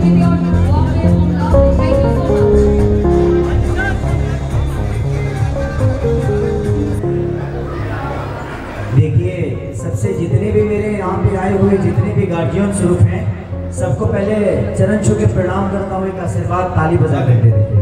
देखिए, सबसे जितने भी मेरे यहाँ पे आए हुए जितने भी गार्जियन स्वरूप हैं, सबको पहले चरण छू के प्रणाम करता हूँ, एक आशीर्वाद ताली बजा कर दे देते।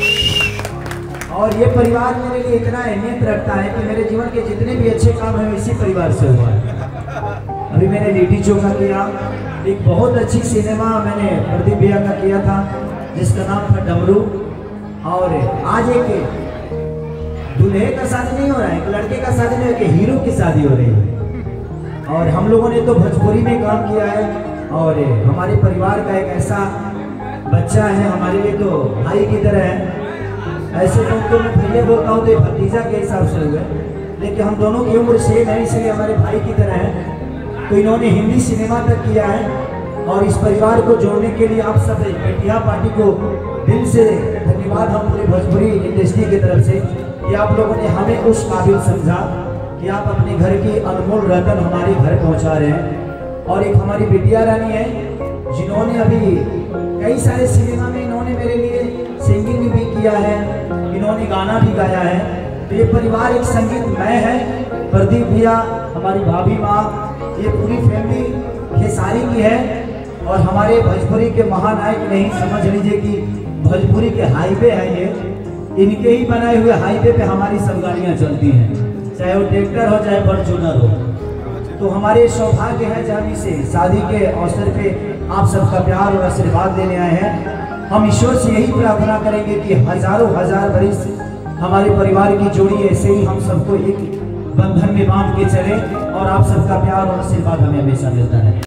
और ये परिवार मेरे लिए इतना अहमियत रखता है कि मेरे जीवन के जितने भी अच्छे काम हैं इसी परिवार से हुआ है। अभी मैंने लिट्टी चोखा किया, एक बहुत अच्छी सिनेमा मैंने प्रदीप भैया का किया था जिसका नाम था डमरू। और आज एक दूल्हे का शादी नहीं हो रहा है, एक लड़के का शादी नहीं, एक हीरो की शादी हो रही है। और हम लोगों ने तो भोजपुरी में काम किया है और हमारे परिवार का एक ऐसा बच्चा है हमारे लिए तो भाई की तरह है। ऐसे तो मैं पहले बोलता हूँ तो भतीजा के हिसाब से हुए, लेकिन हम दोनों की उम्र सेम है इसलिए हमारे भाई की तरह है। तो इन्होंने हिंदी सिनेमा तक किया है और इस परिवार को जोड़ने के लिए आप सब बेटिया पार्टी को दिल से धन्यवाद हम पूरी भोजपुरी इंडस्ट्री की तरफ से कि आप लोगों ने हमें उस काबिल समझा कि आप अपने घर की अनमोल रतन हमारे घर पहुंचा रहे हैं। और एक हमारी बिटिया रानी है जिन्होंने अभी कई सारे सिनेमा में इन्होंने मेरे लिए सिंगिंग भी किया है, इन्होंने गाना भी गाया है। तो ये परिवार एक संगीतमय है। प्रदीप भैया, हमारी भाभी माँ, ये पूरी फैमिली खेसारी की है और हमारे भोजपुरी के महानायक नहीं, समझ लीजिए कि भोजपुरी के हाईवे है ये, इनके ही बनाए हुए हाईवे पे हमारी सब गाड़ियाँ चलती हैं, चाहे वो ट्रैक्टर हो चाहे फॉर्च्यूनर हो। तो हमारे सौभाग्य है जब इसे शादी के अवसर पे आप सबका प्यार और आशीर्वाद लेने आए हैं। हम ईश्वर से यही प्रार्थना करेंगे कि हजारों हजार बरिस हमारे परिवार की जोड़ी ऐसे ही हम सबको एक बंधन में बांध के चले और आप सबका प्यार और आशीर्वाद हमें हमेशा मिलता है।